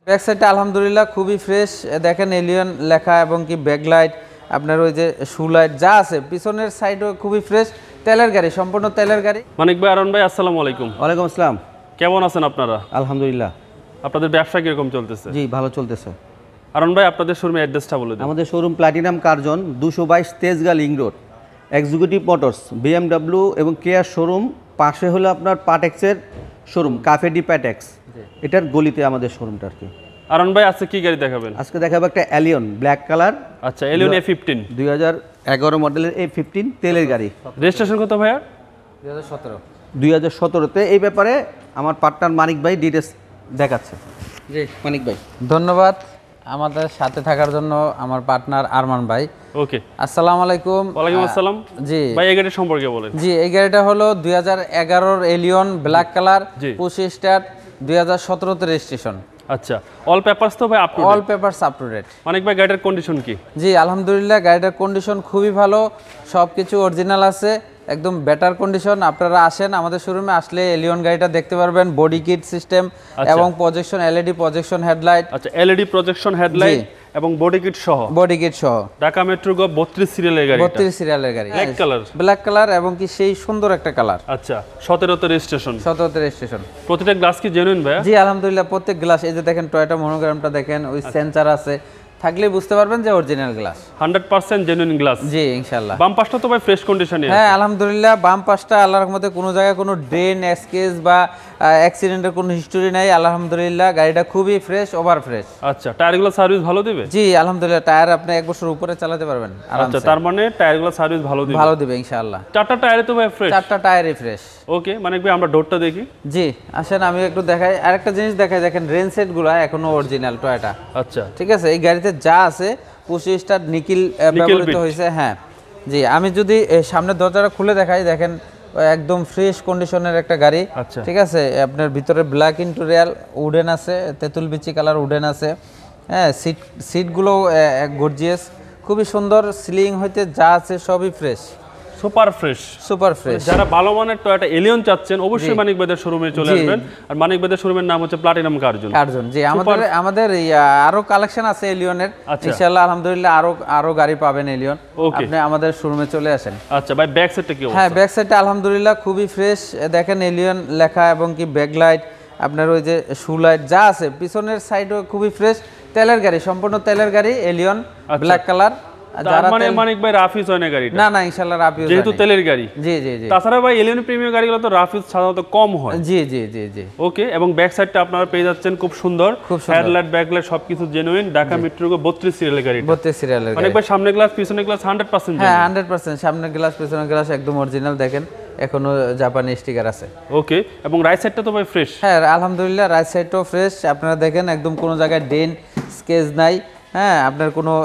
Back সাইডটা আলহামদুলিল্লাহ খুবই ফ্রেশ। দেখেন এলিয়ন লেখা এবং কি ব্যাকলাইট, আপনার ওই যে শু লাইট যা আছে, পিছনের সাইডও খুবই ফ্রেশ। তেলের গাড়ি, সম্পূর্ণ তেলের গাড়ি। মানিক ভাই, আরন ভাই, আসসালামু আলাইকুম। ওয়ালাইকুম আসসালাম। কেমন আছেন আপনারা? আলহামদুলিল্লাহ। আপনাদের ব্যবসা কিরকম চলতেছে? জি, ভালো চলতেছে। আরন ভাই, আপনাদের শোরুমের অ্যাড্রেসটা বলে দিন। আমাদের showroom platinum Curzon 222 Tejgaon link road, executive motors, BMW এবং কেয়ার শোরুম। পাশে হলো আপনার পাটেক্সের শোরুম, কাফে ডি প্যাটেক্স, এটার গলিতে আমাদের শোরুমটা আর কি। আরন ভাই, আজকে কি গাড়ি দেখাবেন? আজকে দেখাবো একটা অ্যালিয়ন ব্ল্যাক কালার। আচ্ছা, এলিয়ন A15 2011 মডেলের A15 তেলের গাড়ি। রেজিস্ট্রেশন কত ভাইয়া? 2017-তে। এই ব্যাপারে আমার পার্টনার মানিক ভাই ডিটেলস দেখাচ্ছে। জি মানিক ভাই, ধন্যবাদ আমাদের সাথে থাকার জন্য আমার পার্টনার আরমান ভাই। ওকে, আসসালামু আলাইকুম। ওয়ালাইকুম আসসালাম। জি ভাই, এই গাড়ির সম্পর্কে বলেন। জি, এই গাড়িটা হলো 2011 এলিয়ন ব্ল্যাক কালার, 25 স্টার, 2017-তে রেজিস্ট্রেশন। আচ্ছা, অল পেপারস তো ভাই up to date? All papers up to date. Manik ভাই, গাড়িটার কন্ডিশন কি? জি আলহামদুলিল্লাহ, গাড়িটার কন্ডিশন খুবই ভালো, সব কিছু অরিজিনাল আছে, একদম বেটার কন্ডিশন। আপনারা আসেন আমাদের শোরুমে, আসলে এলিয়ন গাড়িটা দেখতে পারবেন। বডি কিট সিস্টেম এবং প্রজেকশন, এলইডি প্রজেকশন হেডলাইট। আচ্ছা, এলইডি প্রজেকশন হেডলাইট এবং বডি কিট সহ। বডি কিট সহ। ঢাকা মেট্রো গো 32 সিরিয়ালের গাড়ি। 32 সিরিয়ালের গাড়ি, ব্ল্যাক কালার। ব্ল্যাক কালার এবং কি সেই সুন্দর একটা কালার। আচ্ছা, 17তে রেজিস্ট্রেশন। 17তে রেজিস্ট্রেশন। প্রতিটা গ্লাস কি জেনুইন ভাই? জি আলহামদুলিল্লাহ, প্রত্যেক গ্লাস, এই যে দেখেন টয়োটা মনোগ্রামটা দেখেন, ওই সেন্সর আছে, থাকলে বুঝতে পারবেন যে অরিজিনাল গ্লাস। 100% genuine glass. জি ইনশাআল্লাহ। বাম পাশটা তো ভাই ফ্রেশ কন্ডিশনে আছে। হ্যাঁ আলহামদুলিল্লাহ, বাম পাশটা আল্লাহর রহমতে কোনো জায়গায় কোনো ড্রেন, স্কেচ বা অ্যাক্সিডেন্টের কোনো হিস্টোরি নাই। আলহামদুলিল্লাহ, গাড়িটা খুবই ফ্রেশ, ওভার ফ্রেশ। আচ্ছা, টায়ারগুলো সার্ভিস ভালো দিবে? জি আলহামদুলিল্লাহ, টায়ার আপনি 1 বছর উপরে চালাতে পারবেন আরামসে। আচ্ছা, তার মানে টায়ারগুলো সার্ভিস ভালো দিবে? ভালো দিবে ইনশাআল্লাহ। চারটা টায়ারে তো ভাই ফ্রেশ? চারটা টায়ারই ফ্রেশ। ওকে, মানে ভাই আমরা ডোরটা দেখি। জি আসেন, আমি একটু দেখাই। আরেকটা জিনিস দেখাই, দেখেন রেন সেটগুলো এখনো অরিজিনাল টয়োটা। আচ্ছা, ঠিক আছে, এই গাড়িতে যা আছে 25 স্টার নিকেল ব্যবহৃত হয়েছে। হ্যাঁ জি, আমি যদি সামনের দরজাটা খুলে দেখাই, দেখেন একদম ফ্রেশ কন্ডিশনের একটা গাড়ি। আচ্ছা, ঠিক আছে, আপনার ভিতরে ব্ল্যাক ইন্টেরিয়াল, উডেন আছে, তেঁতুল বিচি কালার উডেন আছে। হ্যাঁ, সিটগুলো গর্জিয়াস, খুবই সুন্দর। সিলিং হইতে যা আছে সবই fresh, super fresh. Super fresh. যারা ভালো মানের টয়োটা এলিয়ন চাচ্ছেন, অবশ্যই মানিক ভাইদের শোরুমে চলে আসবেন। আর মানিক ভাইদের শোরুমের নাম হচ্ছে প্লাটিনাম কার্জন। জি, আমাদের আরো কালেকশন আছে এলিয়নের, ইনশাআল্লাহ আলহামদুলিল্লাহ আরো গাড়ি পাবেন এলিয়ন। আপনি আমাদের শোরুমে চলে আসেন। আচ্ছা ভাই, ব্যাক সাইডটা কি অবস্থা? হ্যাঁ, ব্যাক সাইডটা আলহামদুলিল্লাহ খুবই ফ্রেশ। দেখেন এলিয়ন লেখা এবং কি ব্যাকলাইট, আপনার ওই যে শু লাইট যা আছে, পিছনের সাইডও খুবই ফ্রেশ। তেলের গাড়ি, সম্পূর্ণ তেলের গাড়ি, এলিয়ন ব্ল্যাক কালার। তার মানে মানিক ভাই রাফিজ হয় না গাড়িটা? না ইনশাআল্লাহ রাফিজ, যেহেতু তেলের গাড়ি। জি জি জি। তাছাড়া ভাই এলিয়ন প্রিমিয়াম গাড়িগুলো তো রাফিজ সাধারণত কম হয়। জি জি জি জি। ওকে, এবং ব্যাক সাইডটা আপনারা পেয়ে যাচ্ছেন খুব সুন্দর, হেডলাইট ব্যাকলাইট সবকিছু জেনুইন। ঢাকা মেট্রো গো 32 সিরিয়ালের গাড়ি। 32 সিরিয়ালের গাড়ি। মানিক ভাই, সামনে গ্লাস পিছনে গ্লাস 100% হ্যাঁ 100%, সামনে গ্লাস পিছনে গ্লাস একদম অরিজিনাল। দেখেন এখনো জাপানি স্টিকার আছে। ওকে, এবং রাইট সাইডটা তো ভাই ফ্রেশ? হ্যাঁ আলহামদুলিল্লাহ, রাইট সাইডটাও ফ্রেশ। আপনারা দেখেন একদম কোনো জায়গায় ডেন স্কেচ নাই। হ্যাঁ, আপনার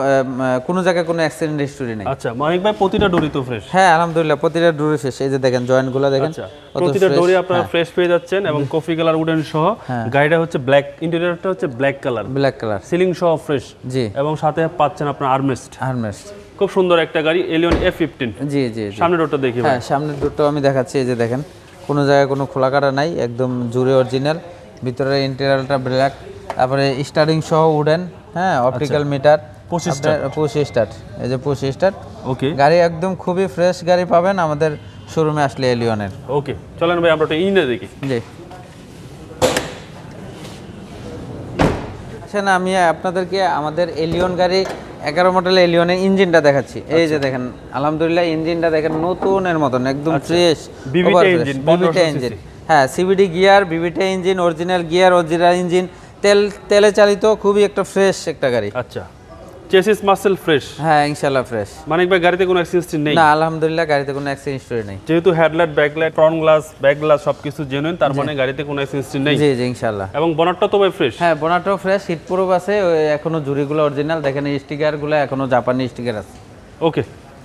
কোনো জায়গায় কোনো অ্যাক্সিডেন্ট হিস্টোরি নেই। আচ্ছা মানিক ভাই, প্রতিটা ডোরি তো ফ্রেশ? হ্যাঁ আলহামদুলিল্লাহ, প্রতিটা ডোরি ফ্রেশ। এই যে দেখেন জয়েন্টগুলো দেখেন, প্রতিটা ডোরি আপনারা ফ্রেশ পেয়ে যাচ্ছেন এবং কফি কালার উডেন সহ। গাড়িটা হচ্ছে ব্ল্যাক, ইন্টেরিয়রটা হচ্ছে black colour, black colour, ceiling সহ ফ্রেশ। জি, এবং সাথে পাচ্ছেন আপনার আর্মরেস্ট। খুব সুন্দর একটা গাড়ি, এলিয়ন A15। জি জি। সামনের ডোরটা দেখি। হ্যাঁ, সামনের ডোরটাও আমি দেখাচ্ছি। এই যে দেখেন, কোনো জায়গায় কোনো খোলা কাটা নাই, একদম জুড়ে অরিজিনাল। ভিতরে ইন্টেরিয়রটা ব্ল্যাক, তারপরে স্টারিং সহ উডেন। হ্যাঁ, অপটিক্যাল মিটার, 25 স্টার। এই যে 25 স্টার। ওকে, গাড়ি একদম খুবই ফ্রেশ গাড়ি পাবেন আমাদের শোরুমে আসলে এলিয়নের। ওকে, চলেন ভাই আমরা একটা ইঞ্জিন দেখি। জি আসেন, আমি আপনাদেরকে আমাদের এলিয়ন গাড়ি 11 মডেল এলিয়নের ইঞ্জিনটা দেখাচ্ছি। এই যে দেখেন, আলহামদুলিল্লাহ ইঞ্জিনটা দেখেন নতুনের মতন, একদম ফ্রেশ। বিবিটা ইঞ্জিন। হ্যাঁ, সিবিডি গিয়ার, বিবিটা engine, original gear, original engine, তেলে চালিত, খুবই একটা ফ্রেশ একটা গাড়ি। আচ্ছা, চেসিস মাসেল ফ্রেশ? হ্যাঁ ইনশাআল্লাহ ফ্রেশ। মানিক ভাই, গাড়িতে কোনো অ্যাক্সিডেন্ট নেই? না আলহামদুলিল্লাহ, গাড়িতে কোনো অ্যাক্সিডেন্ট হিস্টরি নেই। যেহেতু headlight, backlight, front glass, back glass সবকিছু জেনুইন, তার মানে গাড়িতে কোনো অ্যাক্সিডেন্ট নেই? জি জি ইনশাআল্লাহ। এবং বনেটটা তো ভাই ফ্রেশ? হ্যাঁ, বনেটও ফ্রেশ, হিট প্রুফ আছে, এখনো জুরিগুলো অরিজিনাল। দেখেন এই স্টিকারগুলো এখনো জাপানি স্টিকার আছে। ওকে,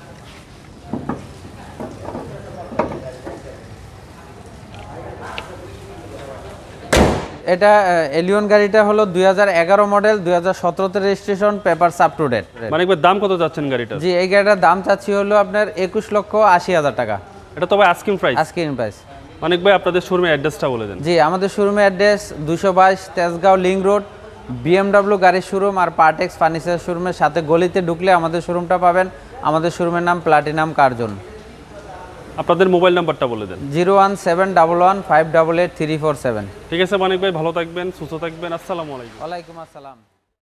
এটা এলিয়ন গাড়িটা হলো 2011 মডেল, 2017-তে registration, papers up to date. মানে দাম কত যাচ্ছেন গাড়িটা? জি, এই গাড়িটার দাম চাচ্ছি হলো আপনার 21,80,000 টাকা। এটা তো ভাই asking price? Asking price. Manik ভাই, আপনাদের শোরুমের অ্যাড্রেসটা বলে দেন। জি, আমাদের শোরুমের address 222 Tejgaon link road, BMW গাড়ির শোরুম আর পার্টেক্স ফার্নিচার শোরুমের সাথে গলিতে ঢুকলে আমাদের শোরুমটা পাবেন। আমাদের শোরুমের নাম প্লাটিনাম কার্জন। আপনাদের মোবাইল নাম্বারটা বলে দেন। 01711 588 347। ঠিক আছে মানিক ভাই, ভালো থাকবেন, সুস্থ থাকবেন। আসসালামু আলাইকুম। ওয়ালাইকুম আসসালাম।